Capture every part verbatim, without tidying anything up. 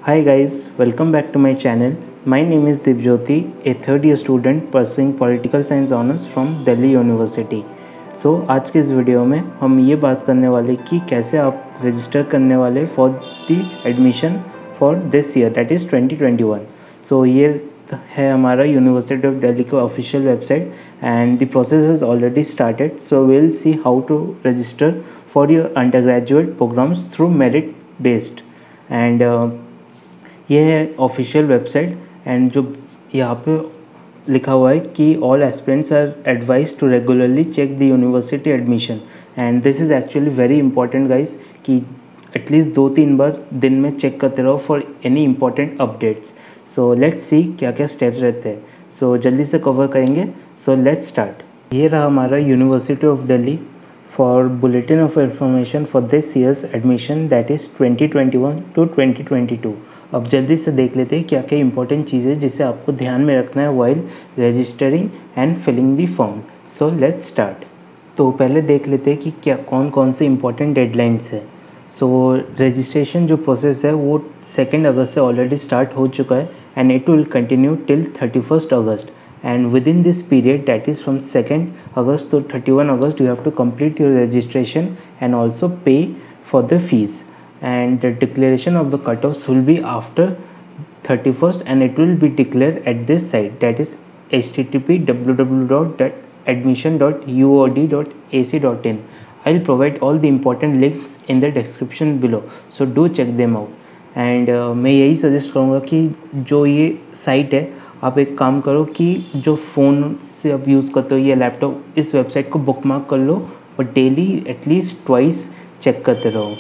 Hi guys, welcome back to my channel. My name is Dibjyoti, a third year student pursuing political science honors from Delhi University. So आज के इस video में हम ये बात करने वाले कि कैसे आप रजिस्टर करने वाले for the admission for this year that is twenty twenty one. So ये है हमारा यूनिवर्सिटी ऑफ दिल्ली का official website and the process has already started. So will see how to register for your undergraduate programmes through merit based. And ये है official website and जो यहाँ पे लिखा हुआ है कि all aspirants are advised to regularly check the university admission. And this is actually very important guys कि एटलीस्ट दो तीन बार दिन में चेक करते रहो for any important updates. So let's see क्या क्या स्टेप्स रहते हैं. सो so, जल्दी से कवर करेंगे. So let's start. ये रहा हमारा university of Delhi for bulletin of information for this year's admission that is twenty twenty one two twenty twenty two. अब जल्दी से देख लेते हैं क्या क्या इंपॉर्टेंट चीज़ें जिसे आपको ध्यान में रखना है while registering and filling the form. So let's start. तो पहले देख लेते हैं कि क्या कौन कौन से इंपॉर्टेंट डेडलाइंस है. सो रजिस्ट्रेशन जो प्रोसेस है वो सेकेंड अगस्त से ऑलरेडी स्टार्ट हो चुका है and it will continue till thirty first August. And within this period, that is from second August to thirty-first August, you have to complete your registration and also pay for the fees. And the declaration of the cutoffs will be after thirty-first and it will be declared at this site, that is h t t p w w w dot admission dot u o d dot a c dot in. I'll provide all the important links in the description below, so do check them out. And uh, मैं यही suggest करूँगा कि जो ये site है आप एक काम करो कि जो फ़ोन से आप यूज़ करते हो या लैपटॉप, इस वेबसाइट को बुकमार्क कर लो और डेली एटलीस्ट ट्वाइस चेक करते रहो.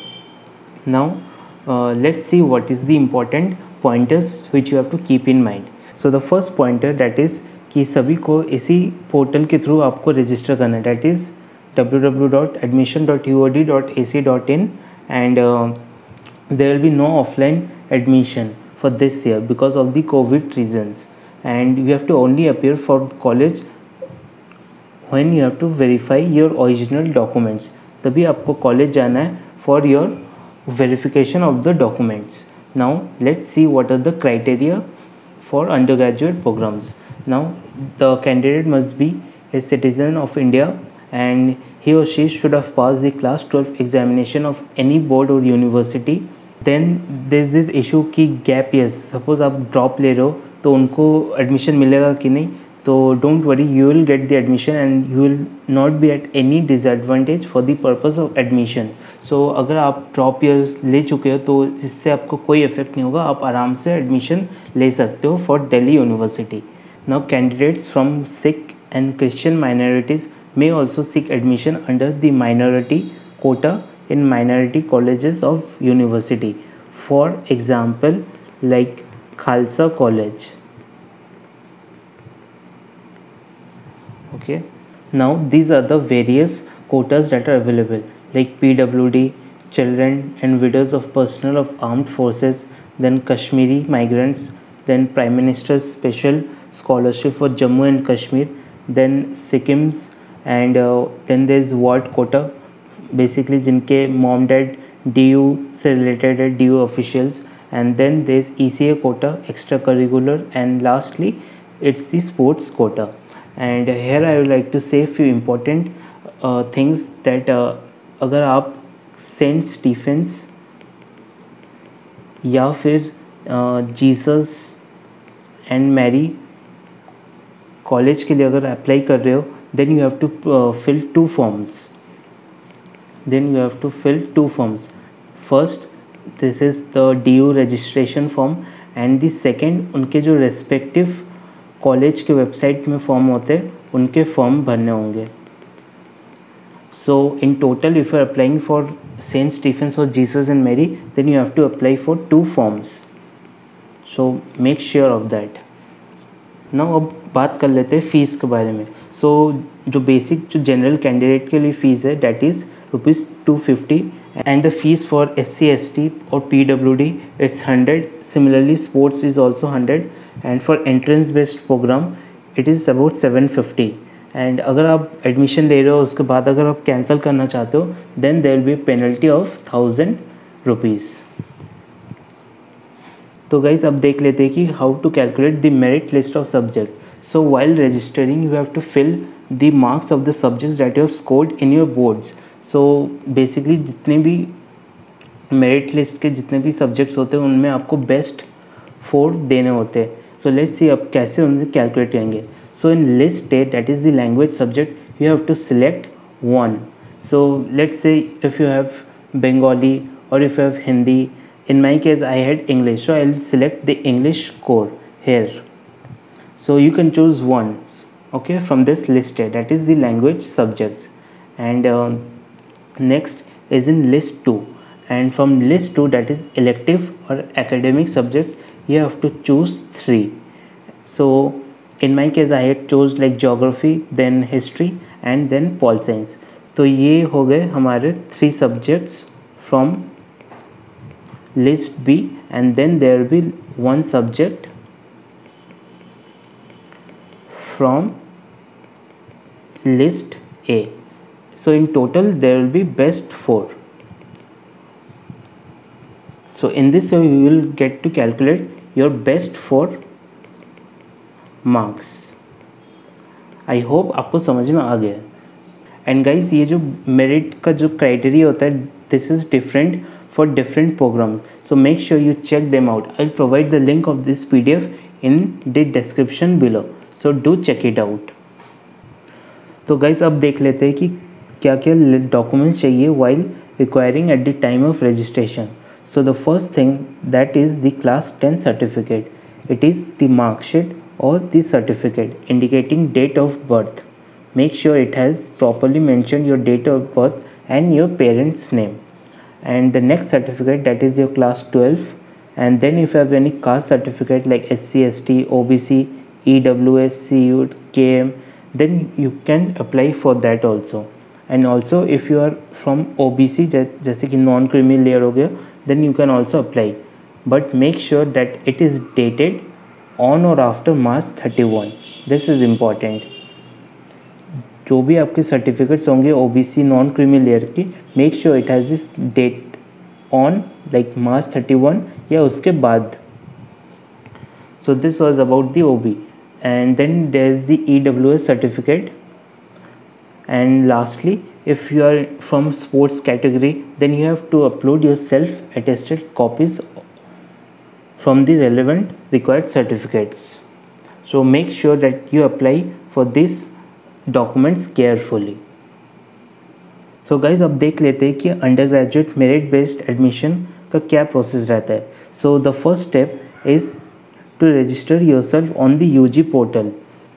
Now let's see what is the important pointers which you have to keep in mind. So the first pointer that is कि सभी को इसी पोर्टल के थ्रू आपको रजिस्टर करना है, that is W W W dot admission dot U O D dot A C dot in. And there will be no offline admission for this year because of the COVID reasons, and you have to only appear for college when you have to verify your original documents. तभी आपको college जाना है for your verification of the documents. Now let's see what are the criteria for undergraduate programs. Now the candidate must be a citizen of India and he or she should have passed the class twelve examination of any board or university. Then this this issue की gap years, suppose आप drop ले रहे हो तो उनको admission मिलेगा कि नहीं. तो don't worry, you will get the admission and you will not be at any disadvantage for the purpose of admission. So अगर आप ड्रॉप ईयर्स ले चुके हो तो इससे आपको कोई इफेक्ट नहीं होगा, आप आराम से एडमिशन ले सकते हो for Delhi university. Now candidates from Sikh and Christian minorities may also seek admission under the minority quota in minority colleges of university. For example, like Khalsa College. Okay, now these are the various quotas that are available, like P W D, children and widows of personnel of armed forces, then Kashmiri migrants, then Prime Minister's special scholarship for Jammu and Kashmir, then Sikkim's, and then there is ward quota, basically जिनके mom dad D U से related है, D U officials. And then there is E C A quota, extracurricular, and lastly it's the sports quota. And here I would like to say few important things that अगर आप Saint Stephen's या फिर Jesus and Mary college के लिए अगर apply कर रहे हो, then you have to uh, fill two forms. Then you have to fill two forms. First, this is the D U registration form, and the second उनके जो respective college के website में form होते हैं उनके form भरने होंगे. So in total, if you are applying for Saint Stephen's or Jesus and Mary, then you have to apply for two forms. So make sure of that. Now अब बात कर लेते हैं फ़ीस के बारे में. सो so, जो basic जो जनरल कैंडिडेट के लिए फ़ीस है that is rupees two fifty and the fees for S C S T और P W D it's hundred. Similarly sports is also hundred and for entrance based programme it is about seven fifty. And अगर आप admission ले रहे हो उसके बाद अगर आप कैंसिल करना चाहते हो then there will be penalty of thousand rupees. तो गाइस अब देख लेते हैं कि how to calculate the merit list of subject. So while registering you have to fill the marks of the subjects that you have scored in your boards. So basically जितने भी merit list के जितने भी subjects होते हैं उनमें आपको best four देने होते हैं। सो लेट्स सी अब कैसे उन्हें कैलकुलेट करेंगे। So in list A that is the language subject you have to select one. So let's say if you have Bengali or if you have Hindi. In my case I had English, so I'll select the English core here. So you can choose one, okay, from this list here, that is the language subjects. And uh, next is in list two, and from list two, that is elective or academic subjects, you have to choose three. So in my case I had chose like geography, then history and then pol science. तो ये हो गए हमारे three subjects from list B, and then there will be one subject from list A. So in total there will be best four. So in this way you will get to calculate your best four marks. I hope आपको समझ में आ गया. And guys ये जो merit का जो criteria होता है this is different for different programme. So make sure you check them out. I will provide the link of this P D F in the description below, so do check it out. तो guys अब देख लेते हैं कि क्या क्या documents चाहिए while requiring at the time of registration. So the first thing that is the class ten certificate. It is the marksheet और the certificate indicating date of birth. Make sure it has properly mentioned your date of birth and your parents' name. And the next certificate, that is your class twelve. And then if you have any caste certificate like S C, S T, O B C, E W S, C U, K M, then you can apply for that also. And also if you are from O B C, जैसे कि non creamy layer हो गया, then you can also apply. But make sure that it is dated on or after March thirty-one. This is important. जो भी आपके certificates होंगे OBC non creamy layer की, make sure it has this date on like March thirty one या उसके बाद. So this was about the OB. And then there is the EWS certificate. And lastly if you are from sports category, then you have to upload your self attested copies from the relevant required certificates. So make sure that you apply for this documents carefully. So guys अब देख लेते हैं कि undergraduate merit based admission का क्या process रहता है. So the first step is to register yourself on the UG portal.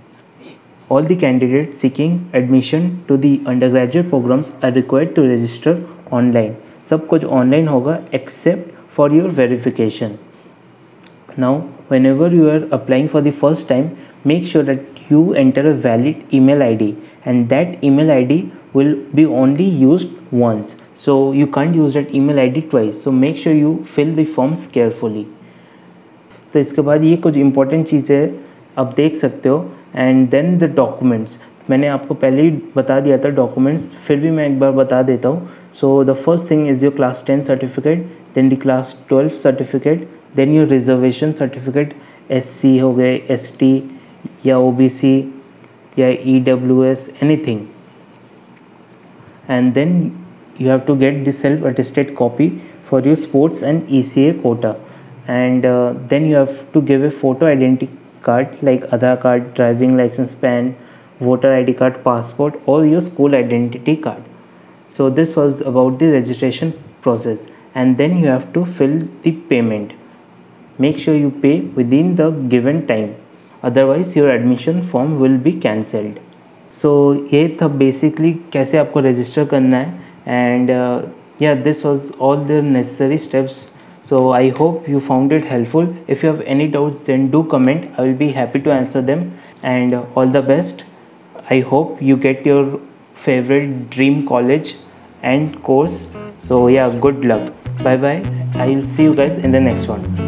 All the candidate seeking admission to the undergraduate programmes are required to register online. सब कुछ online होगा except for your verification. Now whenever you are applying for the first time, make sure that you enter a valid email I D, and that email I D will be only used once, so you can't use that email I D twice. So make sure you fill the forms carefully. तो इसके बाद ये कुछ important चीज़ें आप देख सकते हो. एंड देन द डॉक्यूमेंट्स, मैंने आपको पहले ही बता दिया था डॉक्यूमेंट्स, फिर भी मैं एक बार बता देता हूँ. So the first thing is your class ten certificate, then the class twelve certificate, then your reservation certificate, S C हो गए, एस टी या ओ बी सी या E W S, anything. And then you have to get the self attested copy for your sports and E C A quota. And uh, then you have to give a photo identity card like Aadhaar card, driving license, PAN, voter I D card, passport, or your school identity card. So this was about the registration process. And then you have to fill the payment. Make sure you pay within the given time, otherwise your admission form will be cancelled. So ये था basically कैसे आपको register करना है. And uh, yeah, this was all the necessary steps. So I hope you found it helpful. If you have any doubts, then do comment. I will be happy to answer them. And uh, all the best. I hope you get your favorite dream college and course. So yeah, good luck. Bye bye. I will see you guys in the next one.